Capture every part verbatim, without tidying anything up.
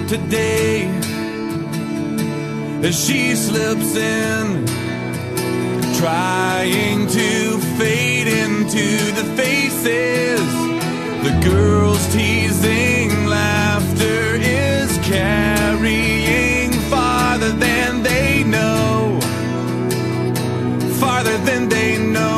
today as she slips in, trying to fade into the faces. The girls teasing laughter is carrying farther than they know, farther than they know.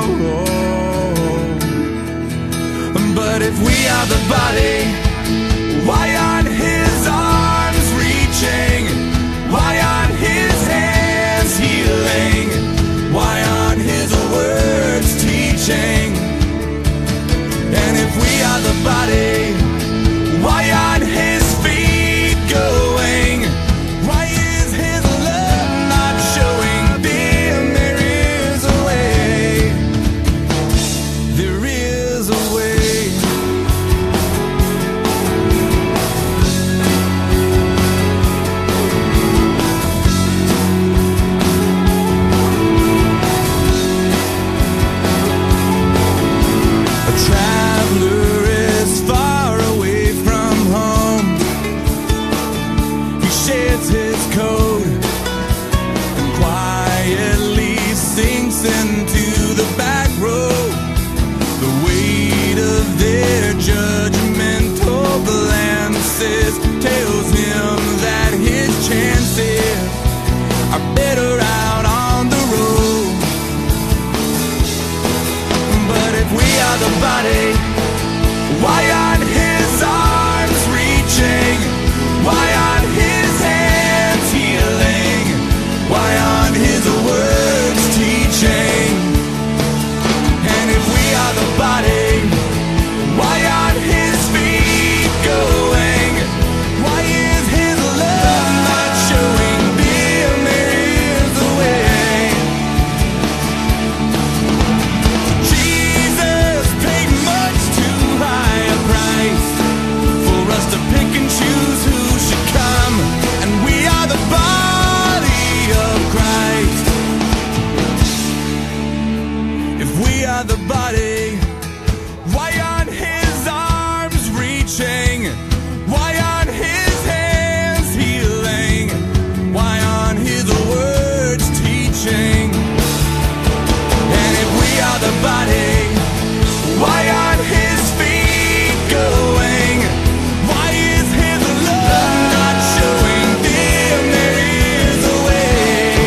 But if we are the body, why aren't his arms reaching? Why aren't his hands healing? Why aren't his words teaching? And if we are the body, why aren't his feet going? Why is his love not showing? Then there is a way. There is a way. Into the back row, the weight of their judgmental glances tells him that his chances are better out on the road. But if we are the body, why aren't his arms reaching? Why aren't his hands healing? Why aren't his words teaching? And if we are the body, why aren't his feet going? Why is his love not showing? Then there is a way. Jesus paid much too high a price for us to pick and choose who should come. And we are the body of Christ. If we are the body, why aren't his arms reaching? Why aren't his hands healing? Why aren't his words teaching? And if we are the body, why aren't his feet going? Why is his love not showing? Then there is a way.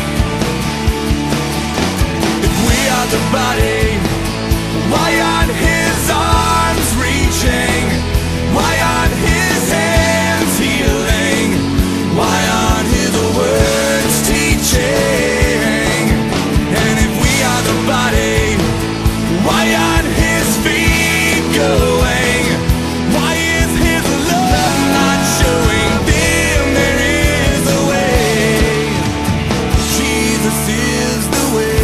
If we are the body, why aren't his arms reaching? Why aren't his hands healing? Why aren't his words teaching? And if we are the body, why aren't his feet going? Why is his love not showing? Then there is a way. Jesus is the way.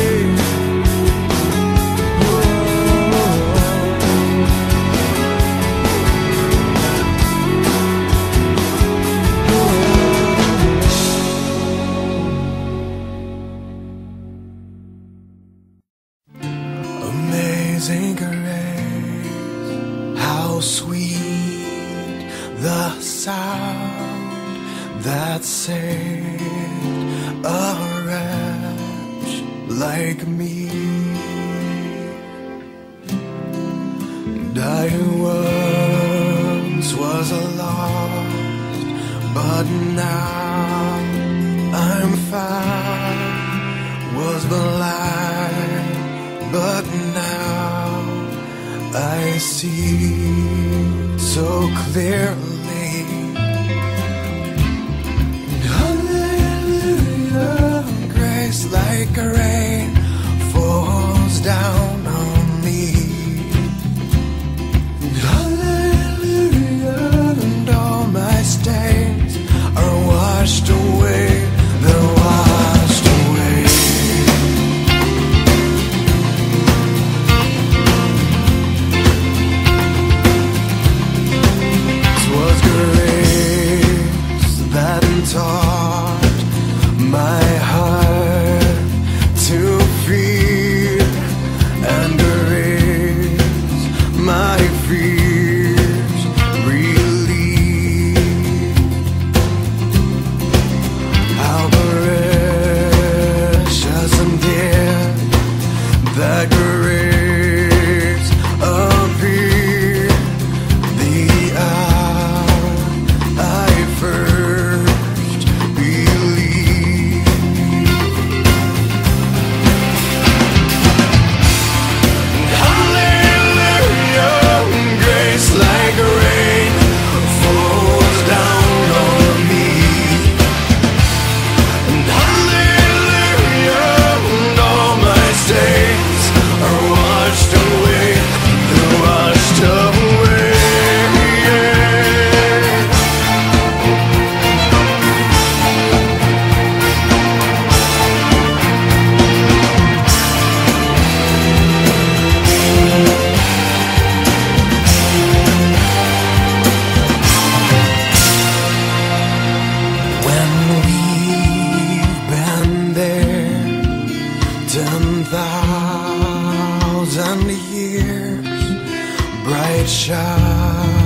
Amazing grace, how sweet the sound that saved a wretch like me. And I once was lost, but now I'm found. Was blind, but now I see so clearly. Hallelujah, grace like rain falls down on me. Hallelujah, and all my stains are washed away. They're washed away. Taught my heart to fear and erase my fears, relieve. beyond the years, bright shine.